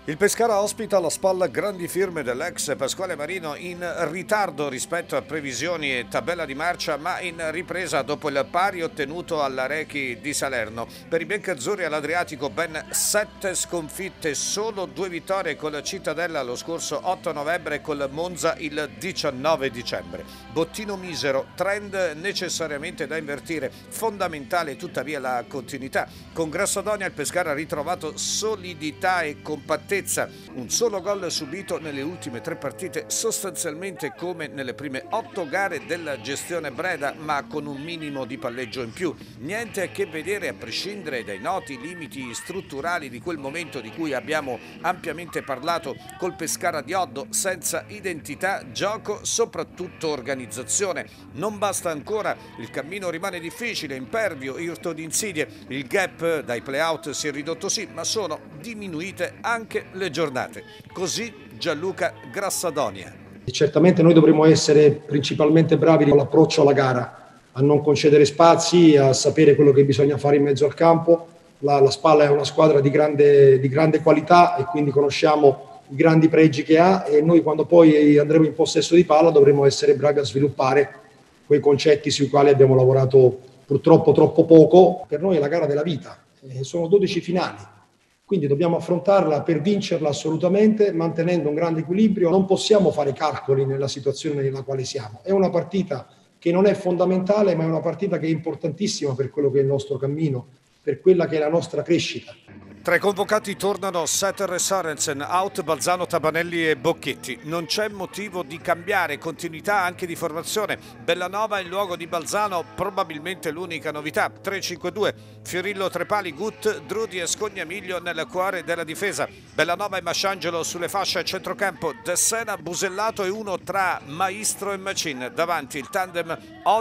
Il Pescara ospita alla spalla grandi firme dell'ex Pasquale Marino in ritardo rispetto a previsioni e tabella di marcia, ma in ripresa dopo il pari ottenuto all'Arechi di Salerno. Per i biancazzurri all'Adriatico ben 7 sconfitte, solo 2 vittorie col Cittadella lo scorso 8 novembre e col Monza il 19 dicembre. Bottino misero, trend necessariamente da invertire, fondamentale tuttavia la continuità. Con Grassadonia il Pescara ha ritrovato solidità e compattezza. Un solo gol subito nelle ultime 3 partite, sostanzialmente come nelle prime 8 gare della gestione Breda, ma con un minimo di palleggio in più. Niente a che vedere, a prescindere dai noti limiti strutturali di quel momento di cui abbiamo ampiamente parlato, col Pescara di Oddo, senza identità, gioco, soprattutto organizzazione. Non basta ancora, il cammino rimane difficile, impervio, irto di insidie. Il gap dai play-out si è ridotto sì, ma sono diminuite anche le giornate. Così Gianluca Grassadonia. Certamente noi dovremo essere principalmente bravi con l'approccio alla gara, a non concedere spazi, a sapere quello che bisogna fare in mezzo al campo. La Spalla è una squadra di grande qualità e quindi conosciamo i grandi pregi che ha, e noi quando poi andremo in possesso di palla dovremo essere bravi a sviluppare quei concetti sui quali abbiamo lavorato purtroppo troppo poco. Per noi è la gara della vita, sono 12 finali. Quindi dobbiamo affrontarla per vincerla assolutamente, mantenendo un grande equilibrio. Non possiamo fare calcoli nella situazione nella quale siamo. È una partita che non è fondamentale, ma è una partita che è importantissima per quello che è il nostro cammino, per quella che è la nostra crescita. Tra i convocati tornano Setter e Sorensen, out Balzano, Tabanelli e Bocchetti. Non c'è motivo di cambiare, continuità anche di formazione. Bellanova in luogo di Balzano, probabilmente l'unica novità. 3-5-2, Fiorillo, Trepali, Gut, Drudi e Scognamiglio nel cuore della difesa. Bellanova e Masciangelo sulle fasce a centrocampo. De Sena, Busellato e uno tra Maestro e Macin. Davanti il tandem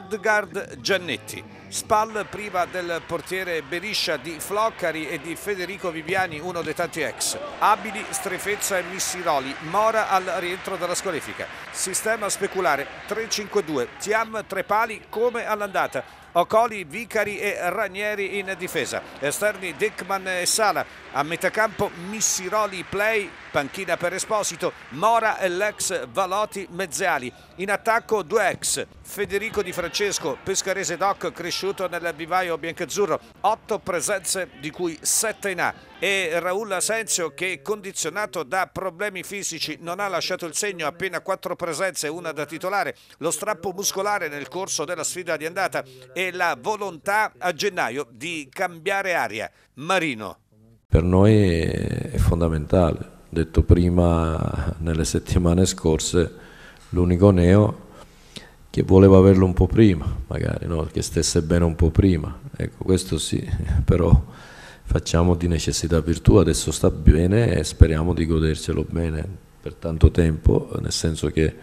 Odgard-Giannetti. Spal priva del portiere Beriscia, di Floccari e di Federico Viviani, uno dei tanti ex. Abili, Strefezza e Missiroli. Mora al rientro dalla squalifica. Sistema speculare 3-5-2. Tiam, Trepali come all'andata. Ocoli, Vicari e Ranieri in difesa. Esterni Dickman e Sala. A metà campo Missiroli, Play, panchina per Esposito, Mora e l'ex Valoti mezziali. In attacco 2 ex, Federico Di Francesco, pescarese doc cresciuto nel vivaio biancazzurro, 8 presenze di cui 7 in A, e Raul Asensio che, condizionato da problemi fisici, non ha lasciato il segno, appena 4 presenze, una da titolare, lo strappo muscolare nel corso della sfida di andata e la volontà a gennaio di cambiare aria. Marino. Per noi è fondamentale. Detto prima, nelle settimane scorse, l'unico neo che voleva averlo un po' prima, magari, no? Che stesse bene un po' prima, ecco, questo sì, però facciamo di necessità virtù, adesso sta bene e speriamo di godercelo bene per tanto tempo, nel senso che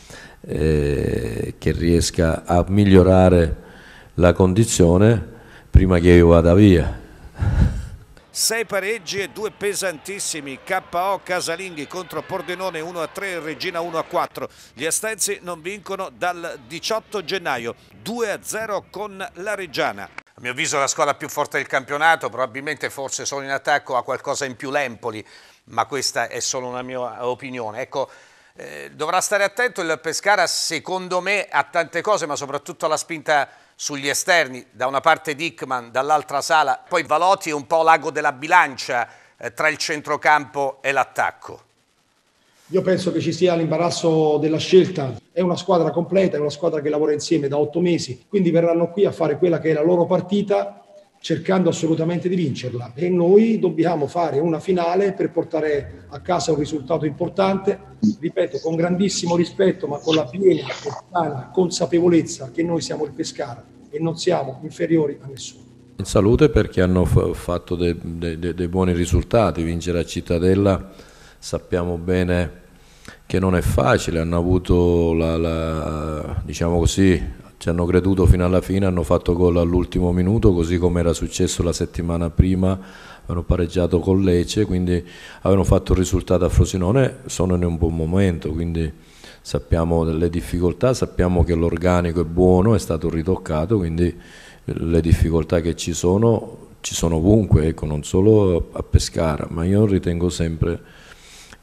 riesca a migliorare la condizione prima che io vada via. 6 pareggi e 2 pesantissimi. KO casalinghi contro Pordenone 1-3, Regina 1-4. Gli Astensi non vincono dal 18 gennaio, 2-0 con la Reggiana. A mio avviso la squadra più forte del campionato, probabilmente forse solo in attacco ha qualcosa in più l'Empoli, ma questa è solo una mia opinione. Ecco, dovrà stare attento il Pescara, secondo me, a tante cose, ma soprattutto alla spinta sugli esterni, da una parte Dickman, dall'altra Sala, poi Valoti è un po' l'ago della bilancia tra il centrocampo e l'attacco. Io penso che ci sia l'imbarazzo della scelta, è una squadra completa, è una squadra che lavora insieme da 8 mesi, quindi verranno qui a fare quella che è la loro partita, cercando assolutamente di vincerla, e noi dobbiamo fare una finale per portare a casa un risultato importante, ripeto, con grandissimo rispetto, ma con la piena e consapevolezza che noi siamo il Pescara e non siamo inferiori a nessuno. In salute, perché hanno fatto dei buoni risultati. Vincere a Cittadella sappiamo bene che non è facile, hanno avuto diciamo così, ci hanno creduto fino alla fine, hanno fatto gol all'ultimo minuto, così come era successo la settimana prima, hanno pareggiato con Lecce, quindi avevano fatto il risultato a Frosinone, sono in un buon momento, quindi sappiamo delle difficoltà, sappiamo che l'organico è buono, è stato ritoccato, quindi le difficoltà che ci sono ovunque, ecco, non solo a Pescara, ma io ritengo sempre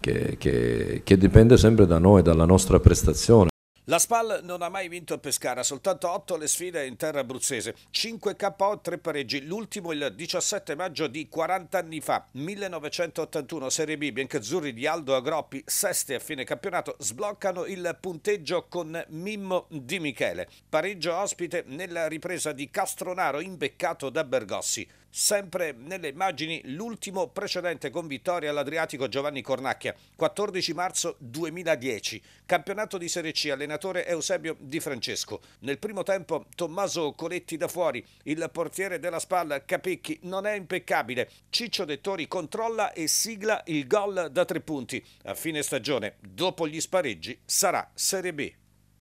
che dipende sempre da noi, dalla nostra prestazione. La SPAL non ha mai vinto a Pescara, soltanto 8 le sfide in terra abruzzese, 5 KO, 3 pareggi, l'ultimo il 17 maggio di 40 anni fa, 1981, Serie B, biancazzurri di Aldo Agroppi, sesti a fine campionato, sbloccano il punteggio con Mimmo Di Michele, pareggio ospite nella ripresa di Castronaro imbeccato da Bergossi. Sempre nelle immagini l'ultimo precedente con vittoria all'Adriatico Giovanni Cornacchia, 14 marzo 2010, campionato di Serie C, allenatore Eusebio Di Francesco. Nel primo tempo Tommaso Coletti da fuori, il portiere della SPAL Capecchi non è impeccabile, Ciccio Dettori controlla e sigla il gol da 3 punti. A fine stagione, dopo gli spareggi, sarà Serie B.